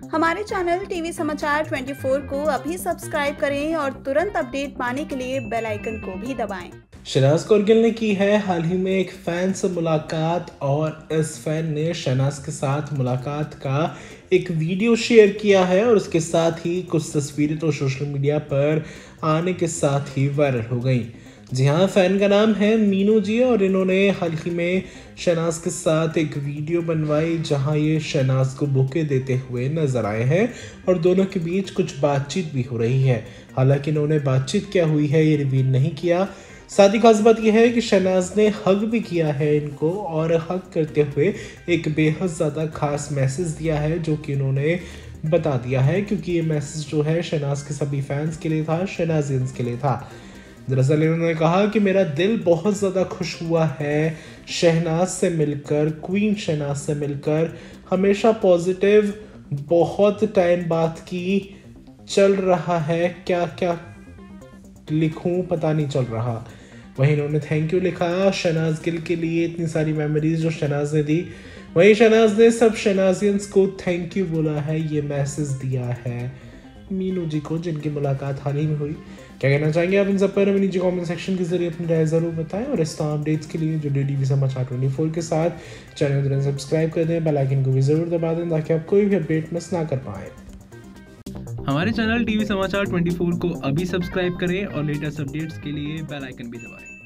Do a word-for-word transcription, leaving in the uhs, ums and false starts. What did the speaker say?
हमारे channel TV समाचार चौबीस को अभी सब्सक्राइब करें और तुरंत अपडेट पाने के लिए बेल आइकन को भी दबाएं। शहनाज कौरगिल ने की है हाल ही में एक फैन से मुलाकात और इस फैन ने शहनाज के साथ मुलाकात का एक वीडियो शेयर किया है और उसके साथ ही कुछ तस्वीरें तो सोशल मीडिया पर आने के साथ ही वायरल हो गई। जी हाँ, फैन का नाम है मीनू जी और इन्होंने हाल ही में शहनाज के साथ एक वीडियो बनवाई जहां ये शहनाज को बुके देते हुए नजर आए हैं और दोनों के बीच कुछ बातचीत भी हो रही है। हालांकि इन्होंने बातचीत क्या हुई है ये रिवील नहीं किया। साथ ही खास बात यह है कि शहनाज ने हग भी किया है इनको और हग करते हुए एक बेहद ज़्यादा खास मैसेज दिया है जो कि इन्होंने बता दिया है, क्योंकि ये मैसेज जो है शहनाज के सभी फैंस के लिए था, शहनाजियंस के लिए था। दरअसल इन्होंने कहा कि मेरा दिल बहुत ज़्यादा खुश हुआ है शहनाज से मिलकर, क्वीन शहनाज से मिलकर। हमेशा पॉजिटिव, बहुत टाइम बाद की चल रहा है, क्या क्या लिखूं पता नहीं चल रहा। वहीं इन्होंने थैंक यू लिखा शहनाज गिल के लिए, इतनी सारी मेमोरीज जो शहनाज ने दी। वहीं शहनाज ने सब शहनाजियंस को थैंक यू बोला है, ये मैसेज दिया है मीनू जी को जिनकी मुलाकात हाल ही में हुई। क्या कहना चाहेंगे आप इन सब पर? हमें नीचे कमेंट सेक्शन के जरिए अपनी राय जरूर बताएं और इस तरह अपडेट्स के लिए जो टीवी समाचार चौबीस के साथ चैनल को सब्सक्राइब कर दें, बेल आइकन को भी जरूर दबा दें ताकि आप कोई भी अपडेट मिस ना कर पाएं। हमारे चैनल टीवी समाचार चौबीस को अभी सब्सक्राइब करें और लेटेस्ट अपडेट्स के लिए बेल आइकन भी दबाएं।